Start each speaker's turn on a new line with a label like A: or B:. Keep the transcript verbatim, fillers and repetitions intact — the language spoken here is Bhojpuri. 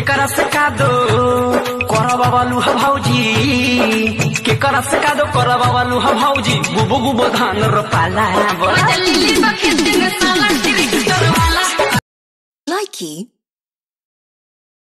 A: केकरा से का दो करवा वालू ह भौजी केकरा से का दो करवा वालू ह भौजी गुबो गुबो धान रोपाला
B: लिली बखेत में साला